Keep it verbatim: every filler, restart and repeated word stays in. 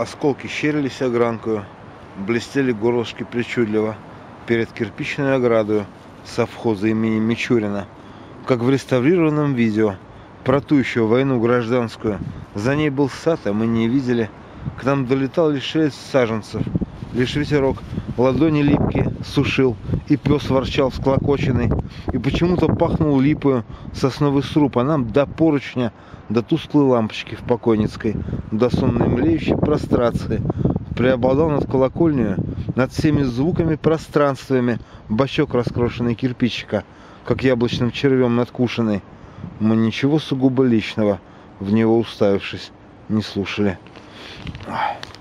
Осколки щерились огранкою, блестели горлышки причудливо перед кирпичной оградою совхоза имени Мичурина, как в реставрированном видео про ту еще войну гражданскую. За ней был сад, а мы не видели. К нам долетал лишь шелест саженцев, лишь ветерок ладони липкие сушил, и пес ворчал всклокоченный, и почему-то пахнул липою сосновый сруб, а нам до поручня, до тусклой лампочки в покойницкой, до сонной млеющей прострации преобладал над колокольней, над всеми звуками пространствами бачок раскрошенный кирпичика, как яблочным червем надкушенный. Мы ничего сугубо личного, в него уставившись, не слушали.